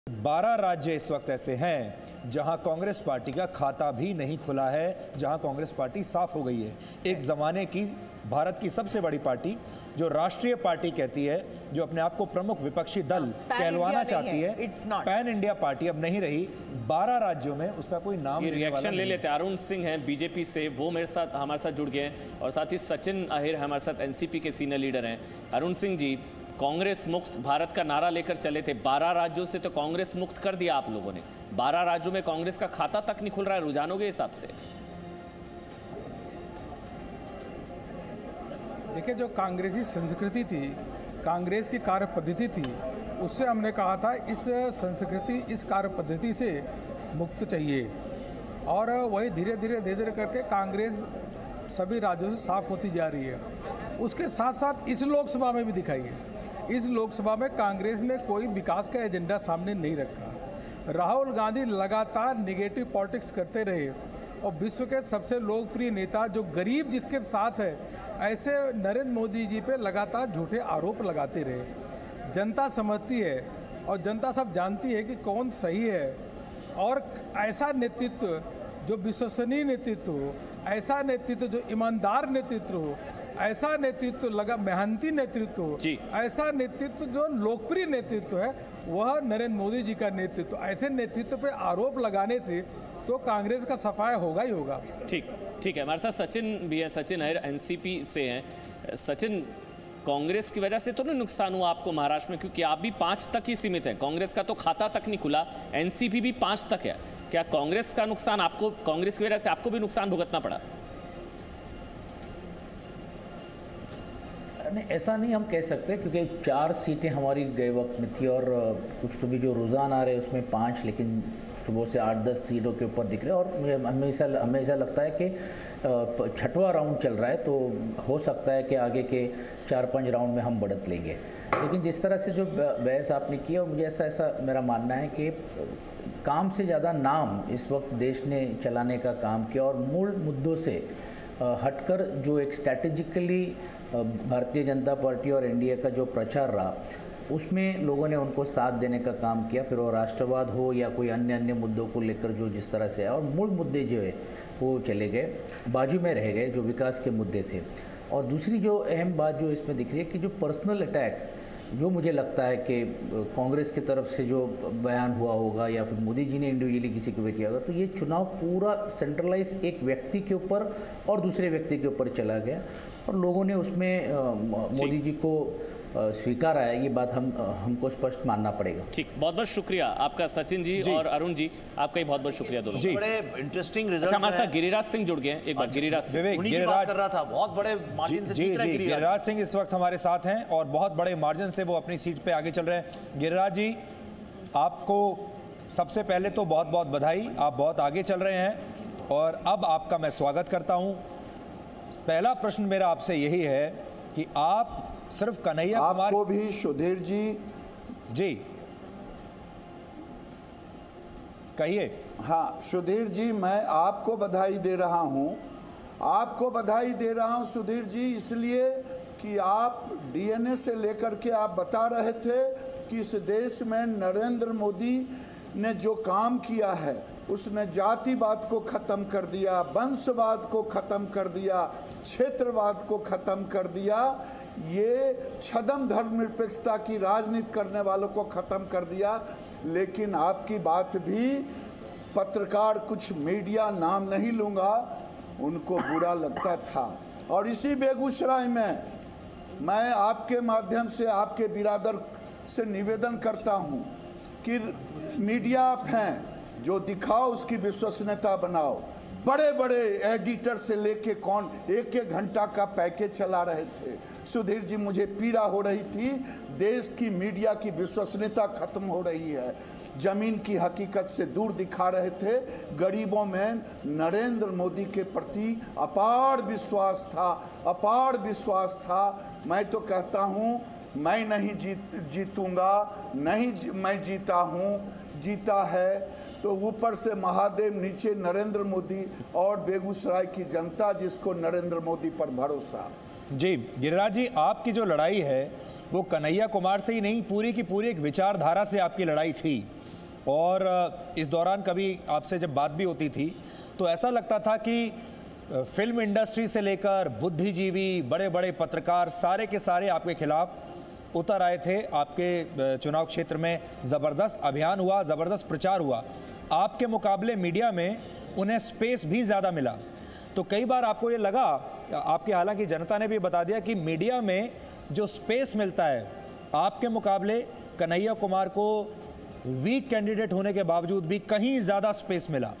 12 राज्य इस वक्त ऐसे हैं जहां कांग्रेस पार्टी का खाता भी नहीं खुला है, जहां कांग्रेस पार्टी साफ हो गई है। एक ज़माने की भारत की सबसे बड़ी पार्टी जो राष्ट्रीय पार्टी कहती है, जो अपने आप को प्रमुख विपक्षी दल कहलवाना चाहती है, पैन इंडिया पार्टी अब नहीं रही। 12 राज्यों में उसका कोई नाम। ये रिएक्शन ले लेते हैं। अरुण सिंह हैं बीजेपी से, वो हमारे साथ जुड़ गए हैं, और साथ ही सचिन अहिर हमारे साथ एनसीपी के सीनियर लीडर हैं। अरुण सिंह जी, कांग्रेस मुक्त भारत का नारा लेकर चले थे, 12 राज्यों से तो कांग्रेस मुक्त कर दिया आप लोगों ने। 12 राज्यों में कांग्रेस का खाता तक नहीं खुल रहा है रुझानों के हिसाब से। देखिए, जो कांग्रेसी संस्कृति थी, कांग्रेस की कार्य पद्धति थी, उससे हमने कहा था इस संस्कृति, इस कार्य पद्धति से मुक्त चाहिए। और वही धीरे धीरे करके कांग्रेस सभी राज्यों से साफ होती जा रही है। उसके साथ साथ इस लोकसभा में भी दिखाई है। इस लोकसभा में कांग्रेस ने कोई विकास का एजेंडा सामने नहीं रखा। राहुल गांधी लगातार निगेटिव पॉलिटिक्स करते रहे, और विश्व के सबसे लोकप्रिय नेता जो गरीब जिसके साथ है, ऐसे नरेंद्र मोदी जी पे लगातार झूठे आरोप लगाते रहे। जनता समझती है और जनता सब जानती है कि कौन सही है, और ऐसा नेतृत्व जो विश्वसनीय नेतृत्व हो, ऐसा नेतृत्व जो ईमानदार नेतृत्व हो, ऐसा नेतृत्व मेहनती नेतृत्व हो, ऐसा नेतृत्व जो लोकप्रिय नेतृत्व है, वह नरेंद्र मोदी जी का नेतृत्व। ऐसे नेतृत्व पे आरोप लगाने से तो कांग्रेस का सफाया होगा ही होगा। ठीक है। हमारे साथ सचिन भी है, सचिन अहिर एनसीपी से हैं। सचिन, कांग्रेस की वजह से तो नहीं नुकसान हुआ आपको महाराष्ट्र में, क्योंकि आप भी 5 तक ही सीमित हैं, कांग्रेस का तो खाता तक नहीं खुला, एनसीपी भी 5 तक है। क्या कांग्रेस का नुकसान आपको, कांग्रेस की वजह से आपको भी नुकसान भुगतना पड़ा? नहीं, ऐसा नहीं हम कह सकते, क्योंकि 4 सीटें हमारी गए वक्त में थी, और कुछ तो भी जो रुझान आ रहे हैं उसमें 5, लेकिन सुबह से 8-10 सीटों के ऊपर दिख रहे हैं। और मुझे हमेशा लगता है कि 6वां राउंड चल रहा है, तो हो सकता है कि आगे के 4-5 राउंड में हम बढ़त लेंगे। लेकिन जिस तरह से जो बहस आपने की, और मुझे ऐसा मेरा मानना है कि काम से ज़्यादा नाम इस वक्त देश ने चलाने का काम किया, और मूल मुद्दों से हटकर जो एक स्ट्रैटेजिकली भारतीय जनता पार्टी और एनडीए का जो प्रचार रहा, उसमें लोगों ने उनको साथ देने का काम किया। फिर वो राष्ट्रवाद हो या कोई अन्य मुद्दों को लेकर जो जिस तरह से है, और मूल मुद्दे जो है वो चले गए, बाजू में रह गए जो विकास के मुद्दे थे। और दूसरी जो अहम बात जो इसमें दिख रही है कि जो पर्सनल अटैक, जो मुझे लगता है कि कांग्रेस की तरफ से जो बयान हुआ होगा, या फिर मोदी जी ने इंडिविजुअली किसी को भी किया होगा, तो ये चुनाव पूरा सेंट्रलाइज एक व्यक्ति के ऊपर और दूसरे व्यक्ति के ऊपर चला गया, और लोगों ने उसमें मोदी जी को स्वीकारा है। ये बात हमको स्पष्ट मानना पड़ेगा। ठीक, बहुत बहुत शुक्रिया आपका सचिन जी और अरुण जी, आपका ही बहुत बहुत शुक्रिया दोनों जी। बड़े इंटरेस्टिंग रिजल्ट। अच्छा, हमारे साथ गिरिराज सिंह जुड़ गए हैं। एक बार गिरिराज सिंह, उन्हीं की बात कर रहा था, बहुत बड़े मार्जिन से जीत रहे हैं गिरिराज सिंह इस वक्त हमारे साथ हैं, और बहुत बड़े मार्जिन से वो अपनी सीट पे आगे चल रहे हैं। गिरिराज जी, आपको सबसे पहले तो बहुत बहुत बधाई, आप बहुत आगे चल रहे हैं, और अब आपका मैं स्वागत करता हूं। पहला प्रश्न मेरा आपसे यही है कि आप सिर्फ कन्हैया कुमार, आपको भी सुधीर जी कहिए। हाँ सुधीर जी, मैं आपको बधाई दे रहा हूँ। आपको बधाई दे रहा हूँ सुधीर जी, इसलिए कि आप डीएनए से लेकर के आप बता रहे थे कि इस देश में नरेंद्र मोदी ने जो काम किया है, उसने जातिवाद को ख़त्म कर दिया, वंशवाद को ख़त्म कर दिया, क्षेत्रवाद को ख़त्म कर दिया, ये छद्म धर्मनिरपेक्षता की राजनीति करने वालों को ख़त्म कर दिया। लेकिन आपकी बात भी पत्रकार, कुछ मीडिया, नाम नहीं लूँगा, उनको बुरा लगता था। और इसी बेगूसराय में मैं आपके माध्यम से आपके बिरादर से निवेदन करता हूँ कि मीडिया आप हैं, जो दिखाओ उसकी विश्वसनीयता बनाओ। बड़े बड़े एडिटर से लेके कौन 1-1 घंटा का पैकेज चला रहे थे। सुधीर जी, मुझे पीड़ा हो रही थी, देश की मीडिया की विश्वसनीयता खत्म हो रही है, जमीन की हकीकत से दूर दिखा रहे थे। गरीबों में नरेंद्र मोदी के प्रति अपार विश्वास था, अपार विश्वास था। मैं तो कहता हूँ, मैं नहीं जीतूंगा, नहीं मैं जीता हूँ, जीता है तो ऊपर से महादेव, नीचे नरेंद्र मोदी और बेगूसराय की जनता जिसको नरेंद्र मोदी पर भरोसा। जी गिरिराज जी, आपकी जो लड़ाई है वो कन्हैया कुमार से ही नहीं, पूरी की पूरी एक विचारधारा से आपकी लड़ाई थी। और इस दौरान कभी आपसे जब बात भी होती थी तो ऐसा लगता था कि फिल्म इंडस्ट्री से लेकर बुद्धिजीवी, बड़े बड़े पत्रकार, सारे के सारे आपके खिलाफ उतर आए थे। आपके चुनाव क्षेत्र में ज़बरदस्त अभियान हुआ, ज़बरदस्त प्रचार हुआ। आपके मुकाबले मीडिया में उन्हें स्पेस भी ज़्यादा मिला। तो कई बार आपको ये लगा, आपकी हालांकि जनता ने भी बता दिया कि मीडिया में जो स्पेस मिलता है, आपके मुकाबले कन्हैया कुमार को वीक कैंडिडेट होने के बावजूद भी कहीं ज़्यादा स्पेस मिला।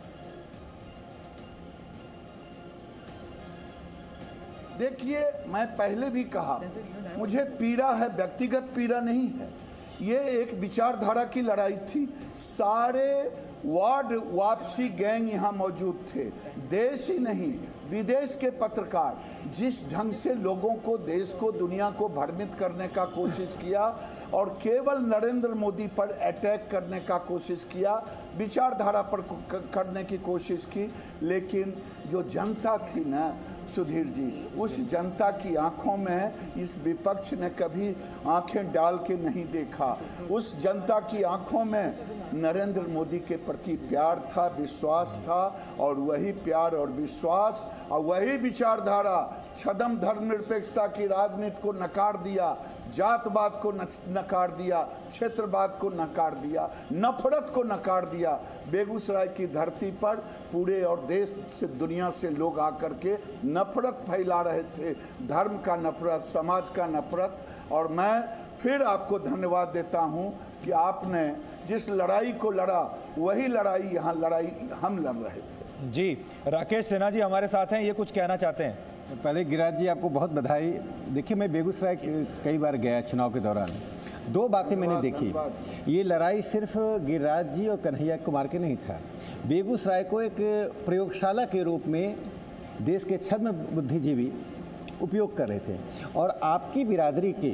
देखिए, मैं पहले भी कहा, मुझे पीड़ा है, व्यक्तिगत पीड़ा नहीं है। ये एक विचारधारा की लड़ाई थी। सारे वार्ड वापसी गैंग यहाँ मौजूद थे। देश ही नहीं, विदेश के पत्रकार जिस ढंग से लोगों को, देश को, दुनिया को भ्रमित करने का कोशिश किया और केवल नरेंद्र मोदी पर अटैक करने का कोशिश किया, विचारधारा पर करने की कोशिश की। लेकिन जो जनता थी ना सुधीर जी, उस जनता की आंखों में इस विपक्ष ने कभी आंखें डाल के नहीं देखा। उस जनता की आंखों में नरेंद्र मोदी के प्रति प्यार था, विश्वास था, और वही प्यार और विश्वास और वही विचारधारा छद्म धर्मनिरपेक्षता की राजनीति को नकार दिया, जातवाद को नकार दिया, क्षेत्रवाद को नकार दिया, नफरत को नकार दिया। बेगूसराय की धरती पर पूरे और देश से, दुनिया से लोग आकर के नफरत फैला रहे थे, धर्म का नफरत, समाज का नफरत। और मैं फिर आपको धन्यवाद देता हूं कि आपने जिस लड़ाई को लड़ा, वही लड़ाई यहाँ लड़ाई हम लड़ रहे थे। जी, राकेश सिन्हा जी हमारे साथ हैं, ये कुछ कहना चाहते हैं। पहले गिरिराज जी आपको बहुत बधाई। देखिए, मैं बेगूसराय कई बार गया चुनाव के दौरान। दो बातें मैंने देखी। ये लड़ाई सिर्फ गिरिराज जी और कन्हैया कुमार के नहीं था। बेगूसराय को एक प्रयोगशाला के रूप में देश के छद्म बुद्धिजीवी उपयोग कर रहे थे, और आपकी बिरादरी के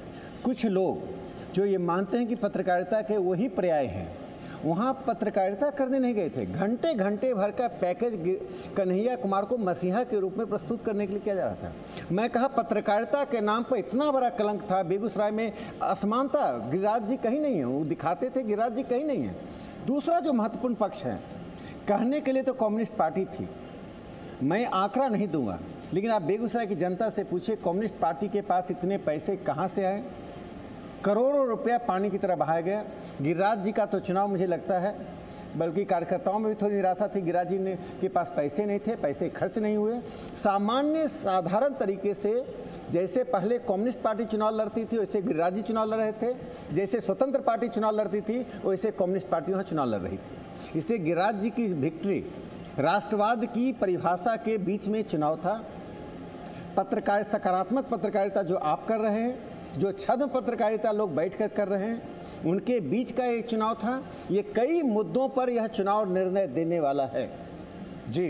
कुछ लोग जो ये मानते हैं कि पत्रकारिता के वही पर्याय हैं, वहाँ पत्रकारिता करने नहीं गए थे। घंटे घंटे भर का पैकेज कन्हैया कुमार को मसीहा के रूप में प्रस्तुत करने के लिए किया जा रहा था। मैं कहा, पत्रकारिता के नाम पर इतना बड़ा कलंक था। बेगूसराय में असमानता, गिरिराज जी कहीं नहीं है, वो दिखाते थे, गिरिराज जी कहीं नहीं है। दूसरा जो महत्वपूर्ण पक्ष है, कहने के लिए तो कम्युनिस्ट पार्टी थी, मैं आंकड़ा नहीं दूंगा, लेकिन आप बेगूसराय की जनता से पूछिए, कम्युनिस्ट पार्टी के पास इतने पैसे कहाँ से आए? करोड़ों रुपया पानी की तरह बहाया गया। गिरिराज जी का तो चुनाव मुझे लगता है, बल्कि कार्यकर्ताओं में भी थोड़ी निराशा थी। गिरिराज जी ने के पास पैसे नहीं थे, पैसे खर्च नहीं हुए। सामान्य साधारण तरीके से जैसे पहले कम्युनिस्ट पार्टी चुनाव लड़ती थी, वैसे गिरिराज जी चुनाव लड़ रहे थे। जैसे स्वतंत्र पार्टी चुनाव लड़ती थी, वैसे कम्युनिस्ट पार्टी वहाँ चुनाव लड़ रही थी। इसलिए गिरिराज जी की विक्ट्री राष्ट्रवाद की परिभाषा के बीच में चुनाव था। पत्रकार, सकारात्मक पत्रकारिता जो आप कर रहे हैं, जो छद्म पत्रकारिता लोग बैठकर कर रहे हैं, उनके बीच का एक चुनाव था। ये कई मुद्दों पर यह चुनाव निर्णय देने वाला है। जी,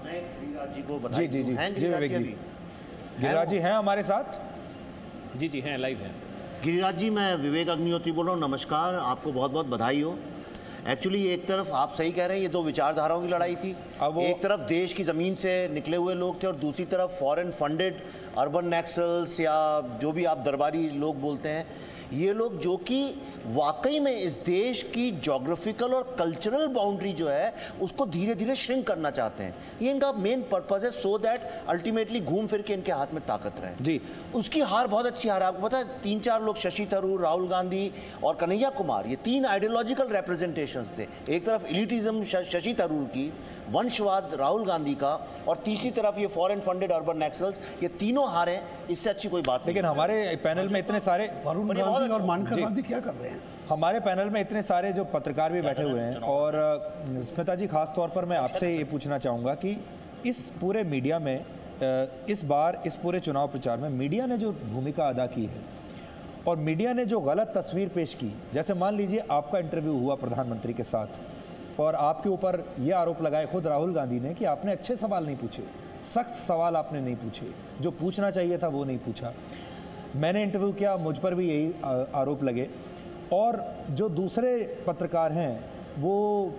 जी को जी जी जी जी विवेक जी, गिरिराज जी हैं हमारे साथ। जी जी हैं, लाइव हैं। गिरिराज जी, मैं विवेक अग्निहोत्री बोल रहा हूँ। नमस्कार, आपको बहुत बहुत बधाई हो। एक्चुअली एक तरफ आप सही कह रहे हैं, ये दो विचारधाराओं की लड़ाई थी। एक तरफ देश की ज़मीन से निकले हुए लोग थे, और दूसरी तरफ फॉरेन फंडेड अर्बन नक्सल्स या जो भी आप दरबारी लोग बोलते हैं, ये लोग जो कि वाकई में इस देश की ज्योग्राफिकल और कल्चरल बाउंड्री जो है उसको धीरे धीरे श्रिंक करना चाहते हैं। ये इनका मेन पर्पस है, सो दैट अल्टीमेटली घूम फिर के इनके हाथ में ताकत रहे। जी, उसकी हार बहुत अच्छी हार है। आपको पता है, 3-4 लोग, शशि थरूर, राहुल गांधी और कन्हैया कुमार, ये 3 आइडियोलॉजिकल रिप्रेजेंटेशंस थे। एक तरफ इलिटिज्म शशि थरूर की, वंशवाद राहुल गांधी का, और तीसरी तरफ ये फॉरेन फंडेड अर्बन नक्सल्स। ये तीनों हारे, इससे अच्छी कोई बात नहीं। लेकिन हमारे पैनल में इतने सारे वरुण गांधी और मानकर गांधी क्या कर रहे हैं? हमारे पैनल में इतने सारे जो पत्रकार भी बैठे हुए हैं, और स्मिता जी, खास तौर पर मैं आपसे ये पूछना चाहूँगा कि इस पूरे मीडिया में, इस बार इस पूरे चुनाव प्रचार में मीडिया ने जो भूमिका अदा की है, और मीडिया ने जो गलत तस्वीर पेश की, जैसे मान लीजिए आपका इंटरव्यू हुआ प्रधानमंत्री के साथ, और आपके ऊपर ये आरोप लगाए खुद राहुल गांधी ने कि आपने अच्छे सवाल नहीं पूछे, सख्त सवाल आपने नहीं पूछे, जो पूछना चाहिए था वो नहीं पूछा। मैंने इंटरव्यू किया, मुझ पर भी यही आरोप लगे। और जो दूसरे पत्रकार हैं, वो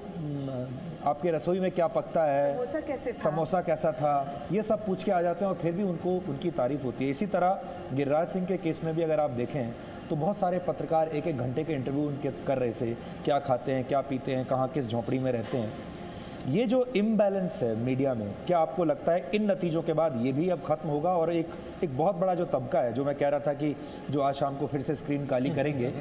आपके रसोई में क्या पकता है, समोसा कैसा था, ये सब पूछ के आ जाते हैं, और फिर भी उनको उनकी तारीफ होती है। इसी तरह गिरिराज सिंह के केस में भी अगर आप देखें तो बहुत सारे पत्रकार एक एक घंटे के इंटरव्यू उनके कर रहे थे, क्या खाते हैं, क्या पीते हैं, कहाँ किस झोंपड़ी में रहते हैं। ये जो इम्बैलेंस है मीडिया में, क्या आपको लगता है इन नतीजों के बाद ये भी अब खत्म होगा? और एक बहुत बड़ा जो तबका है, जो मैं कह रहा था कि जो आज शाम को फिर से स्क्रीन काली करेंगे,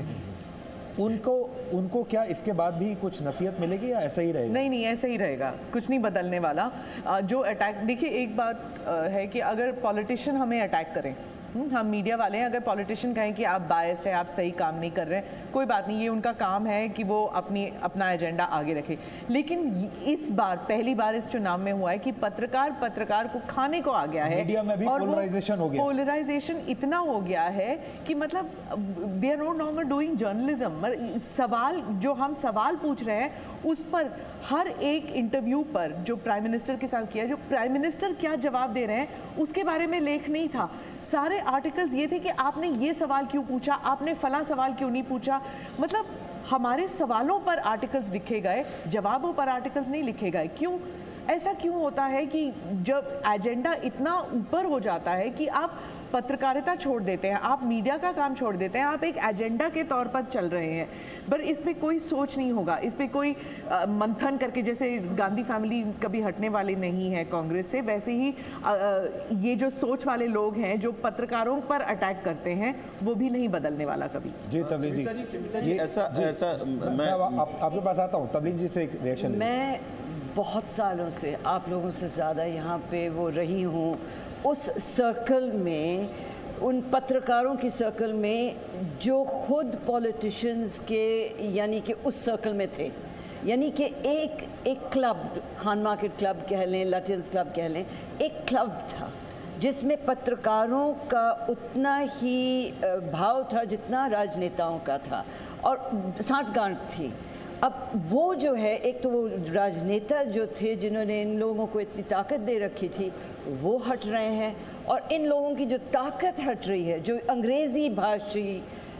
उनको क्या इसके बाद भी कुछ नसीहत मिलेगी या ऐसा ही रहेगा? नहीं, ऐसा ही रहेगा, कुछ नहीं बदलने वाला। जो अटैक, देखिए एक बात है कि अगर पॉलिटिशियन हमें अटैक करें, हम मीडिया वाले हैं, अगर पॉलिटिशियन कहें कि आप बायस है, आप सही काम नहीं कर रहे हैं, कोई बात नहीं, ये उनका काम है कि वो अपना एजेंडा आगे रखे। लेकिन इस बार पहली बार इस चुनाव में हुआ है कि पत्रकार को खाने को आ गया है। मीडिया में भी पोलराइजेशन हो गया, पोलराइजेशन इतना हो गया है कि मतलब they are no longer doing journalism. सवाल जो हम सवाल पूछ रहे हैं उस पर हर एक इंटरव्यू पर जो प्राइम मिनिस्टर के साथ किया, जो प्राइम मिनिस्टर क्या जवाब दे रहे हैं उसके बारे में लेख नहीं था। सारे आर्टिकल्स ये थे कि आपने ये सवाल क्यों पूछा, आपने फला सवाल क्यों नहीं पूछा। मतलब हमारे सवालों पर आर्टिकल्स लिखे गए, जवाबों पर आर्टिकल्स नहीं लिखे गए। क्यों ऐसा क्यों होता है कि जब एजेंडा इतना ऊपर हो जाता है कि आप पत्रकारिता छोड़ देते हैं, आप मीडिया का काम छोड़ देते हैं, आप एक एजेंडा के तौर पर चल रहे हैं, पर इस पे कोई सोच नहीं होगा, इस पे कोई मंथन करके, जैसे गांधी फैमिली कभी हटने वाले नहीं है कांग्रेस से, वैसे ही ये जो सोच वाले लोग हैं जो पत्रकारों पर अटैक करते हैं वो भी नहीं बदलने वाला कभी। जी तबलीग जी, ऐसा मैं आपके पास आता हूँ। तबलीग जी से एक रिएक्शन। मैं बहुत सालों से आप लोगों से ज़्यादा यहाँ पे वो रही हूँ, उस सर्कल में, उन पत्रकारों की सर्कल में जो खुद पॉलिटिशियंस के यानी कि उस सर्कल में थे। यानी कि एक क्लब, खान मार्केट क्लब कह लें, लटियंस क्लब कह लें, एक क्लब था जिसमें पत्रकारों का उतना ही भाव था जितना राजनेताओं का था, और साठगांठ थी। अब वो जो है, एक तो वो राजनेता जो थे जिन्होंने इन लोगों को इतनी ताकत दे रखी थी, वो हट रहे हैं, और इन लोगों की जो ताकत हट रही है, जो अंग्रेज़ी भाषी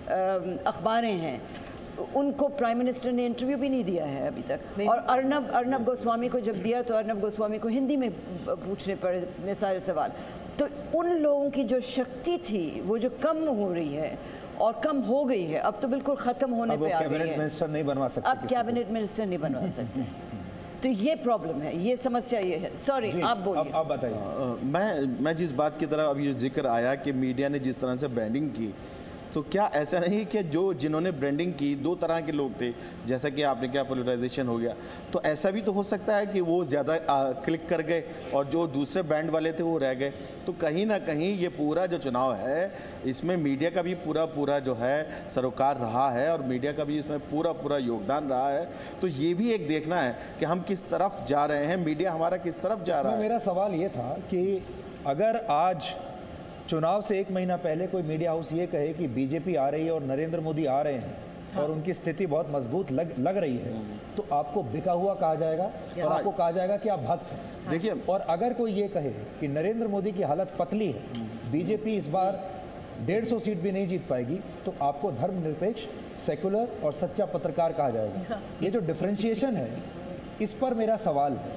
अखबारें हैं, उनको प्राइम मिनिस्टर ने इंटरव्यू भी नहीं दिया है अभी तक। और अर्नब गोस्वामी को जब दिया तो अर्नब गोस्वामी को हिंदी में पूछने पड़े इतने सारे सवाल। तो उन लोगों की जो शक्ति थी वो जो कम हो रही है और कम हो गई है, अब तो बिल्कुल ख़त्म होने पे आ गई है। कैबिनेट मिनिस्टर नहीं बनवा सकते, अब कैबिनेट मिनिस्टर नहीं बनवा सकते। तो ये प्रॉब्लम है, ये समस्या ये है। सॉरी, आप बोलिए। आप बताइए। मैं जिस बात की तरफ अब ये जिक्र आया कि मीडिया ने जिस तरह से ब्रांडिंग की, तो क्या ऐसा नहीं कि जिन्होंने ब्रांडिंग की दो तरह के लोग थे, जैसा कि आपने क्या पोलराइजेशन हो गया, तो ऐसा भी तो हो सकता है कि वो ज़्यादा क्लिक कर गए और जो दूसरे बैंड वाले थे वो रह गए। तो कहीं ना कहीं ये पूरा जो चुनाव है इसमें मीडिया का भी पूरा जो है सरोकार रहा है, और मीडिया का भी इसमें पूरा योगदान रहा है। तो ये भी एक देखना है कि हम किस तरफ जा रहे हैं, मीडिया हमारा किस तरफ जा रहा है। मेरा सवाल ये था कि अगर आज चुनाव से एक महीना पहले कोई मीडिया हाउस ये कहे कि बीजेपी आ रही है और नरेंद्र मोदी आ रहे हैं, हाँ, और उनकी स्थिति बहुत मजबूत लग रही है, तो आपको बिका हुआ कहा जाएगा और आपको कहा जाएगा कि आप भक्त हैं। देखिए, और अगर कोई ये कहे कि नरेंद्र मोदी की हालत पतली है, बीजेपी इस बार 150 सीट भी नहीं जीत पाएगी, तो आपको धर्मनिरपेक्ष, सेकुलर और सच्चा पत्रकार कहा जाएगा। ये जो डिफरेंशिएशन है, इस पर मेरा सवाल है।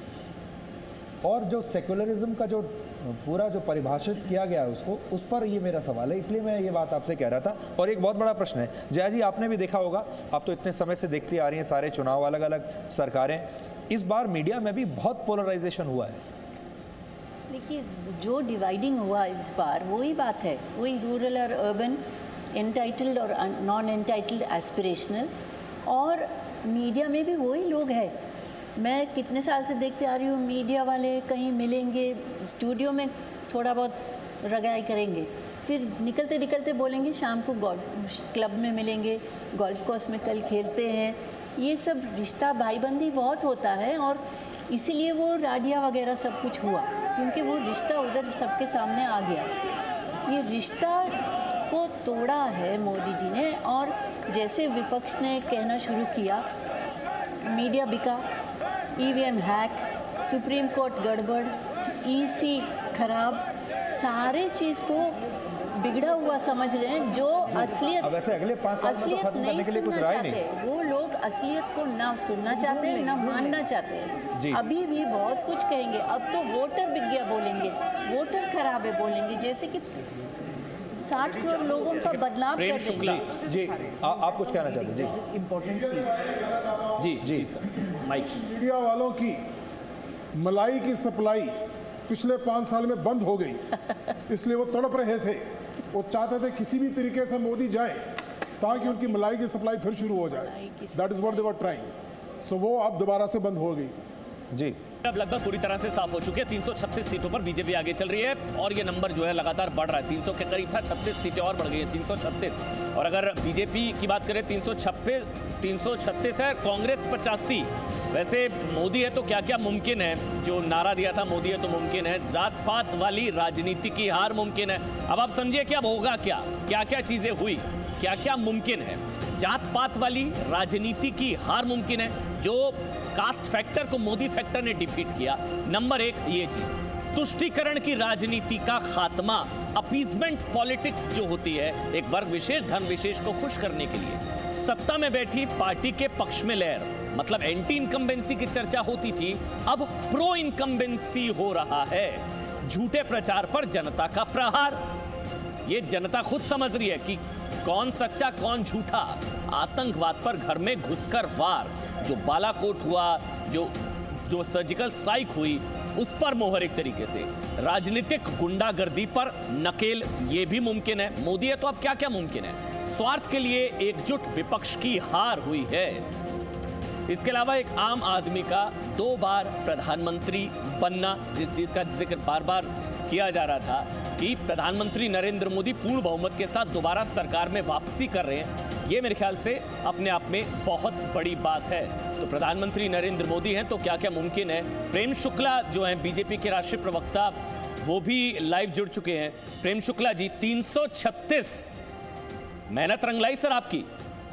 और जो सेकुलरिज्म का जो पूरा जो परिभाषित किया गया है उसको, उस पर ये मेरा सवाल है, इसलिए मैं ये बात आपसे कह रहा था। और एक बहुत बड़ा प्रश्न है, जया जी आपने भी देखा होगा, आप तो इतने समय से देखती आ रही हैं सारे चुनाव, अलग अलग सरकारें, इस बार मीडिया में भी बहुत पोलराइजेशन हुआ है। देखिए, जो डिवाइडिंग हुआ इस बार वही बात है, वही रूरल और अर्बन, एंटाइटल्ड और नॉन एंटाइटल्ड, एस्पिरेशनल, और मीडिया में भी वही लोग हैं। मैं कितने साल से देखते आ रही हूँ, मीडिया वाले कहीं मिलेंगे, स्टूडियो में थोड़ा बहुत रगाई करेंगे, फिर निकलते निकलते बोलेंगे शाम को गोल्फ क्लब में मिलेंगे, गोल्फ कोर्स में कल खेलते हैं। ये सब रिश्ता भाईबंदी बहुत होता है, और इसीलिए वो राडिया वगैरह सब कुछ हुआ, क्योंकि वो रिश्ता उधर सबके सामने आ गया। ये रिश्ता को तोड़ा है मोदी जी ने, और जैसे विपक्ष ने कहना शुरू किया, मीडिया बिका, ईवीएम हैक, सुप्रीम कोर्ट गड़बड़, ईसी खराब, सारे चीज़ को बिगड़ा हुआ समझ रहे हैं। जो असलियत अगले 5 साल में तो खत्म करने के लिए कुछ राय नहीं, वो लोग असलियत को ना सुनना चाहते हैं, ना मानना चाहते हैं। अभी भी बहुत कुछ कहेंगे, अब तो वोटर बिक गया बोलेंगे, वोटर खराब है बोलेंगे, जैसे कि 60 करोड़ लोगों का बदलाव प्रेम कर रहे शुक्ला हैं। जी आप कुछ कहना चाहते हैं? जी इम्पोर्टेंट सीट्स। जी सर माइक। मीडिया वालों की मलाई की सप्लाई पिछले 5 साल में बंद हो गई, इसलिए वो तड़प रहे थे। वो चाहते थे किसी भी तरीके से मोदी जाए ताकि उनकी मलाई की सप्लाई फिर शुरू हो जाए। That is what they were trying. So वो अब दोबारा से बंद हो गई। जी अब लगभग पूरी तरह से साफ हो चुके हैं। 336 सीटों पर बीजेपी आगे चल रही है और ये नंबर जो है लगातार बढ़ रहा है। 300 के करीब था, 36 सीटें और बढ़ गई हैं, 336। और अगर बीजेपी की बात करें 336 है, कांग्रेस 85। वैसे मोदी है तो क्या क्या मुमकिन है? जो नारा दिया था मोदी है तो मुमकिन है, जात पात वाली राजनीति की हार मुमकिन है। अब आप समझिए कि अब होगा क्या, क्या क्या चीजें हुई, क्या क्या मुमकिन है। जात पात वाली राजनीति की हार मुमकिन है, जो कास्ट फैक्टर को मोदी फैक्टर ने डिफीट किया। नंबर 1 ये चीज, तुष्टीकरण की राजनीति का खात्मा, अपीजमेंट पॉलिटिक्स जो होती है एक वर्ग विशेष धर्म विशेष को खुश करने के लिए। सत्ता में बैठी पार्टी के पक्ष में लहर, मतलब एंटी इनकम्बेंसी की चर्चा होती थी, अब प्रो इनकम्बेंसी हो रहा है। झूठे प्रचार पर जनता का प्रहार, ये जनता खुद समझ रही है कि कौन सच्चा कौन झूठा। आतंकवाद पर घर में घुसकर वार, जो बालाकोट हुआ, जो सर्जिकल स्ट्राइक हुई, उस पर मोहर एक तरीके से। राजनीतिक गुंडागर्दी पर नकेल, ये भी मुमकिन है। मोदी है तो अब क्या क्या मुमकिन है। स्वार्थ के लिए एकजुट विपक्ष की हार हुई है। इसके अलावा एक आम आदमी का 2 बार प्रधानमंत्री बनना, जिस चीज का जिक्र बार बार किया जा रहा था कि प्रधानमंत्री नरेंद्र मोदी पूर्ण बहुमत के साथ दोबारा सरकार में वापसी कर रहे हैं, ये मेरे ख्याल से अपने आप में बहुत बड़ी बात है। तो प्रधानमंत्री नरेंद्र मोदी हैं तो क्या क्या मुमकिन है। प्रेम शुक्ला जो हैं बीजेपी के राष्ट्रीय प्रवक्ता, वो भी लाइव जुड़ चुके हैं। प्रेम शुक्ला जी, 336, मेहनत रंग लाई सर आपकी?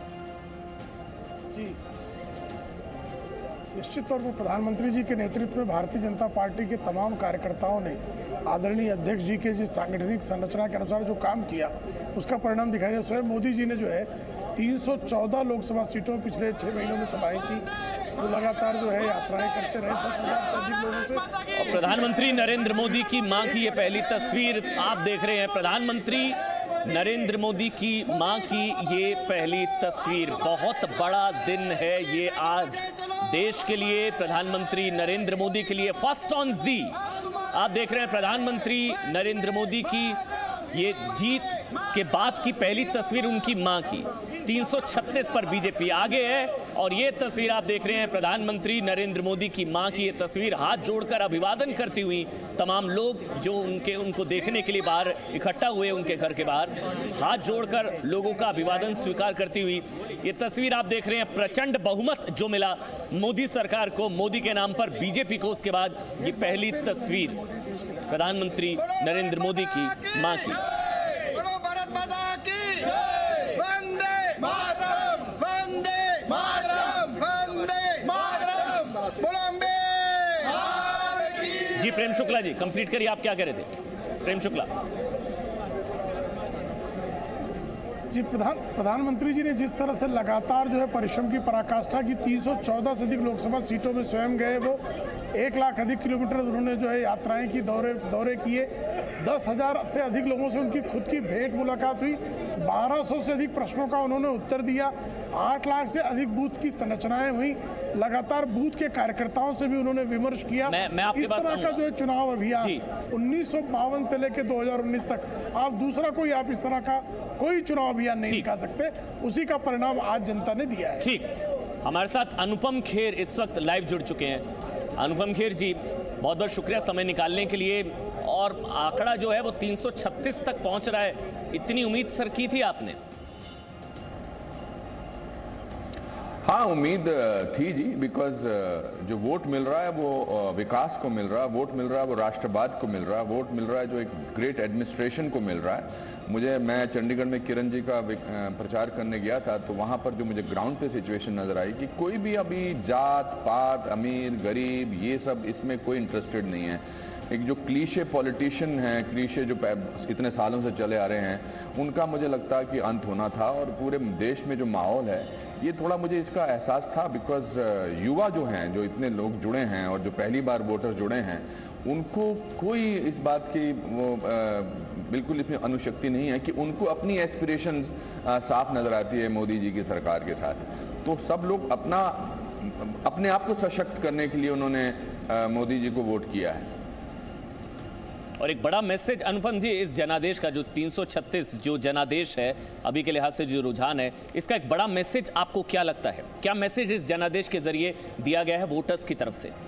जी निश्चित तौर पर प्रधानमंत्री जी के नेतृत्व में भारतीय जनता पार्टी के तमाम कार्यकर्ताओं ने आदरणीय अध्यक्ष जी के जिस सांगठनिक संरचना के अनुसार जो काम किया, उसका परिणाम दिखाई दिया। स्वयं मोदी जी ने जो है 314 लोकसभा सीटों में पिछले 6 महीनों में समाई की। वो लगातार जो है यात्राएं करते रहे 10,000 से अधिक लोगों से। और प्रधानमंत्री नरेंद्र मोदी की मां की ये पहली तस्वीर आप देख रहे हैं। प्रधानमंत्री नरेंद्र मोदी की मां की ये पहली तस्वीर, बहुत बड़ा दिन है ये आज देश के लिए, प्रधानमंत्री नरेंद्र मोदी के लिए। फर्स्ट ऑन जी आप देख रहे हैं प्रधानमंत्री नरेंद्र मोदी की ये जीत के बाद की पहली तस्वीर उनकी मां की। 336 पर बीजेपी आगे है और ये तस्वीर आप देख रहे हैं प्रधानमंत्री नरेंद्र मोदी की मां की ये तस्वीर, हाथ जोड़कर अभिवादन करती हुई तमाम लोग जो उनको देखने के लिए बाहर इकट्ठा हुए, उनके घर के बाहर हाथ जोड़कर लोगों का अभिवादन स्वीकार करती हुई ये तस्वीर आप देख रहे हैं। प्रचंड बहुमत जो मिला मोदी सरकार को, मोदी के नाम पर बीजेपी को, उसके बाद ये पहली तस्वीर प्रधानमंत्री नरेंद्र मोदी की मां की। जी प्रेम शुक्ला जी कंप्लीट करिए, आप क्या कह रहे थे? प्रेम शुक्ला जी, प्रधानमंत्री जी ने जिस तरह से लगातार जो है परिश्रम की पराकाष्ठा की, 314 से अधिक लोकसभा सीटों में स्वयं गए, वो 1 लाख अधिक किलोमीटर उन्होंने जो है यात्राएं की, दौरे किए, 10,000 से अधिक लोगों से उनकी खुद की भेंट मुलाकात हुई, 1200 से अधिक प्रश्नों का उन्होंने उत्तर दिया, 8 लाख से अधिक बूथ की संरचनाएं हुई, लगातार बूथ के कार्यकर्ताओं से भी उन्होंने विमर्श किया। मैं आपके इस तरह का जो है चुनाव अभियान 1952 से लेकर 2019 तक आप दूसरा कोई आप इस तरह का कोई चुनाव अभियान नहीं दिखा सकते, उसी का परिणाम आज जनता ने दिया है। ठीक, हमारे साथ अनुपम खेर इस वक्त लाइव जुड़ चुके हैं। अनुपम खेर जी बहुत बहुत शुक्रिया समय निकालने के लिए। और आंकड़ा जो है वो 336 तक पहुंच रहा है, इतनी उम्मीद सर की थी आपने? हाँ उम्मीद थी जी, बिकॉज जो वोट मिल रहा है वो विकास को मिल रहा है, वोट मिल रहा है वो राष्ट्रवाद को मिल रहा है, वोट मिल रहा है जो एक ग्रेट एडमिनिस्ट्रेशन को मिल रहा है। मैं चंडीगढ़ में किरण जी का प्रचार करने गया था, तो वहाँ पर जो मुझे ग्राउंड पे सिचुएशन नज़र आई कि कोई भी अभी जात पात अमीर गरीब ये सब इसमें कोई इंटरेस्टेड नहीं है। एक जो क्लीशे पॉलिटिशियन हैं, क्लीशे जो कितने सालों से चले आ रहे हैं, उनका मुझे लगता है कि अंत होना था। और पूरे देश में जो माहौल है ये थोड़ा मुझे इसका एहसास था, बिकॉज युवा जो हैं, जो इतने लोग जुड़े हैं और जो पहली बार वोटर जुड़े हैं, उनको कोई इस बात की वो बिल्कुल इसमें अनुशक्ति नहीं है कि उनको अपनी एस्पिरेशंस साफ नजर आती है मोदी जी की सरकार के साथ। तो सब लोग अपने आप को सशक्त करने के लिए उन्होंने मोदी जी को वोट किया है। और एक बड़ा मैसेज अनुपम जी, इस जनादेश का जो 336 जो जनादेश है अभी के लिहाज से जो रुझान है, इसका एक बड़ा मैसेज आपको क्या लगता है? क्या मैसेज इस जनादेश के जरिए दिया गया है वोटर्स की तरफ से?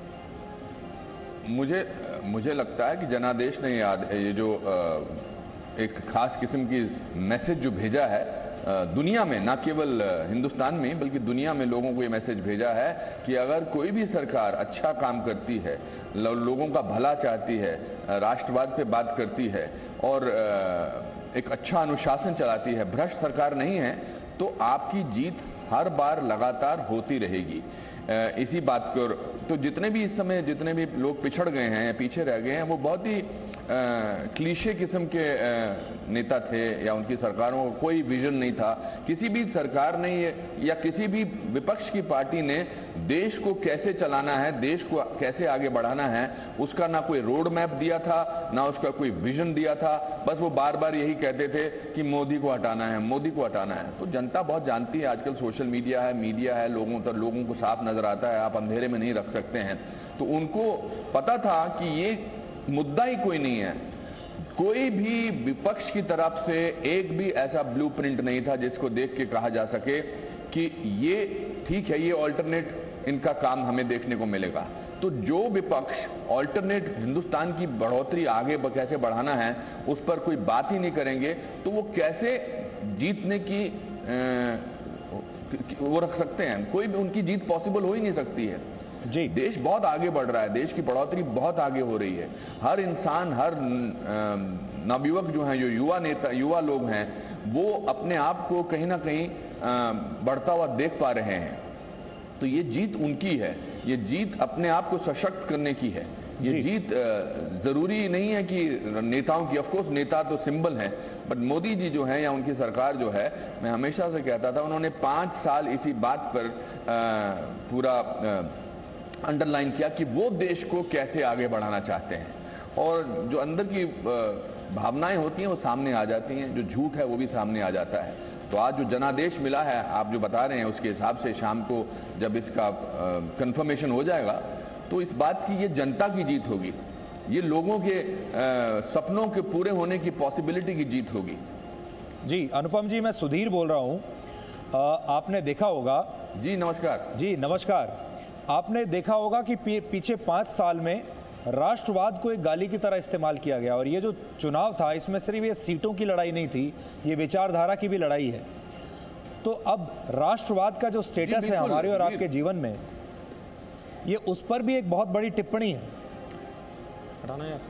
मुझे लगता है कि जनादेश ने ये जो एक खास किस्म की मैसेज जो भेजा है दुनिया में, ना केवल हिंदुस्तान में बल्कि दुनिया में लोगों को ये मैसेज भेजा है कि अगर कोई भी सरकार अच्छा काम करती है, लोगों का भला चाहती है, राष्ट्रवाद पे बात करती है और एक अच्छा अनुशासन चलाती है, भ्रष्ट सरकार नहीं है, तो आपकी जीत हर बार लगातार होती रहेगी। इसी बात को तो जितने भी इस समय जितने भी लोग पिछड़ गए हैं या पीछे रह गए हैं वो बहुत ही क्लीशे किस्म के नेता थे या उनकी सरकारों का कोई विजन नहीं था। किसी भी सरकार ने या किसी भी विपक्ष की पार्टी ने देश को कैसे चलाना है, देश को कैसे आगे बढ़ाना है, उसका ना कोई रोड मैप दिया था, ना उसका कोई विजन दिया था। बस वो बार बार यही कहते थे कि मोदी को हटाना है, मोदी को हटाना है। तो जनता बहुत जानती है, आजकल सोशल मीडिया है, मीडिया है, लोगों को साफ नजर आता है, आप अंधेरे में नहीं रख सकते हैं। तो उनको पता था कि ये मुद्दा ही कोई नहीं है। कोई भी विपक्ष की तरफ से एक भी ऐसा ब्लूप्रिंट नहीं था जिसको देख के कहा जा सके कि ये ठीक है, ये ऑल्टरनेट इनका काम हमें देखने को मिलेगा। तो जो विपक्ष ऑल्टरनेट हिंदुस्तान की बढ़ोतरी आगे कैसे बढ़ाना है उस पर कोई बात ही नहीं करेंगे, तो वो कैसे जीतने की वो रख सकते हैं? कोई भी उनकी जीत पॉसिबल हो ही नहीं सकती है। जी, देश बहुत आगे बढ़ रहा है, देश की बढ़ोतरी बहुत आगे हो रही है। हर इंसान, हर नवयुवक जो हैं, जो युवा लोग हैं, वो अपने आप को कहीं ना कहीं बढ़ता हुआ देख पा रहे हैं। तो ये जीत उनकी है, ये जीत अपने आप को सशक्त करने की है। ये जीत जरूरी नहीं है कि नेताओं की, ऑफकोर्स नेता तो सिंबल है, बट मोदी जी जो हैं या उनकी सरकार जो है, मैं हमेशा से कहता था, उन्होंने 5 साल इसी बात पर पूरा अंडरलाइन किया कि वो देश को कैसे आगे बढ़ाना चाहते हैं, और जो अंदर की भावनाएं होती हैं वो सामने आ जाती हैं, जो झूठ है वो भी सामने आ जाता है। तो आज जो जनादेश मिला है, आप जो बता रहे हैं, उसके हिसाब से शाम को जब इसका कंफर्मेशन हो जाएगा तो इस बात की ये जनता की जीत होगी, ये लोगों के सपनों के पूरे होने की पॉसिबिलिटी की जीत होगी। जी अनुपम जी, मैं सुधीर बोल रहा हूँ। आपने देखा होगा। जी नमस्कार। जी नमस्कार। आपने देखा होगा कि पीछे 5 साल में राष्ट्रवाद को एक गाली की तरह इस्तेमाल किया गया, और ये जो चुनाव था इसमें सिर्फ ये सीटों की लड़ाई नहीं थी, ये विचारधारा की भी लड़ाई है। तो अब राष्ट्रवाद का जो स्टेटस है हमारे और आपके जीवन में, ये उस पर भी एक बहुत बड़ी टिप्पणी है। हटाना यार।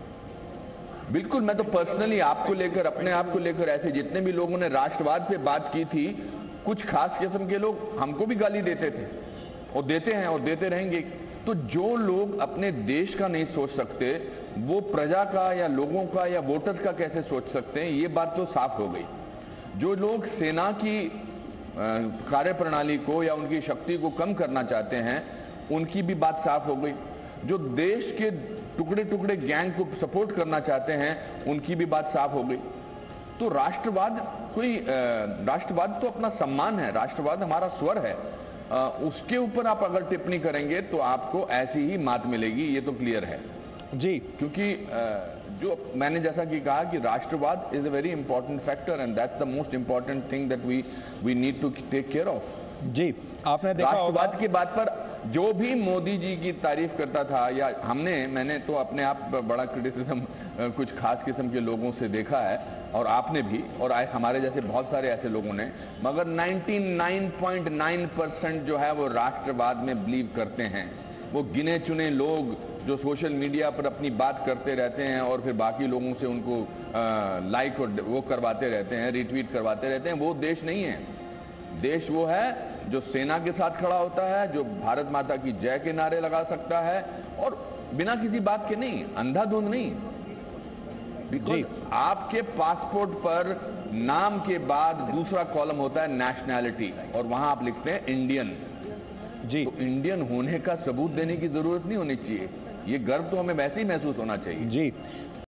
बिल्कुल, मैं तो पर्सनली आपको लेकर, अपने आप को लेकर, ऐसे जितने भी लोगों ने राष्ट्रवाद पे बात की थी, कुछ खास किस्म के लोग हमको भी गाली देते थे और देते हैं और देते रहेंगे। तो जो लोग अपने देश का नहीं सोच सकते, वो प्रजा का या लोगों का या वोटर्स का कैसे सोच सकते हैं? ये बात तो साफ हो गई। जो लोग सेना की कार्यप्रणाली को या उनकी शक्ति को कम करना चाहते हैं, उनकी भी बात साफ हो गई। जो देश के टुकड़े टुकड़े गैंग को सपोर्ट करना चाहते हैं, उनकी भी बात साफ हो गई। तो राष्ट्रवाद राष्ट्रवाद तो अपना सम्मान है, राष्ट्रवाद हमारा स्वर है। उसके ऊपर आप अगर टिप्पणी करेंगे तो आपको ऐसी ही मात मिलेगी, ये तो क्लियर है जी। क्योंकि जो मैंने जैसा कि कहा कि राष्ट्रवाद is a very important factor and that's the most important thing that we need to take care of. जी, आपने देखा राष्ट्रवाद की बात पर जो भी मोदी जी की तारीफ करता था, या मैंने तो अपने आप बड़ा क्रिटिसिज्म कुछ खास किस्म के लोगों से देखा है, और आपने भी, और हमारे जैसे बहुत सारे ऐसे लोगों ने, मगर 99.9% जो है वो राष्ट्रवाद में बिलीव करते हैं। वो गिने चुने लोग जो सोशल मीडिया पर अपनी बात करते रहते हैं और फिर बाकी लोगों से उनको लाइक और वो करवाते रहते हैं, रिट्वीट करवाते रहते हैं, वो देश नहीं है। देश वो है जो सेना के साथ खड़ा होता है, जो भारत माता की जय के नारे लगा सकता है, और बिना किसी बात के नहीं, अंधाधुंध नहीं। बिकॉज आपके पासपोर्ट पर नाम के बाद दूसरा कॉलम होता है नेशनैलिटी, और वहां आप लिखते हैं इंडियन। जी, तो इंडियन होने का सबूत देने की जरूरत नहीं होनी चाहिए, ये गर्व तो हमें वैसे ही महसूस होना चाहिए। जी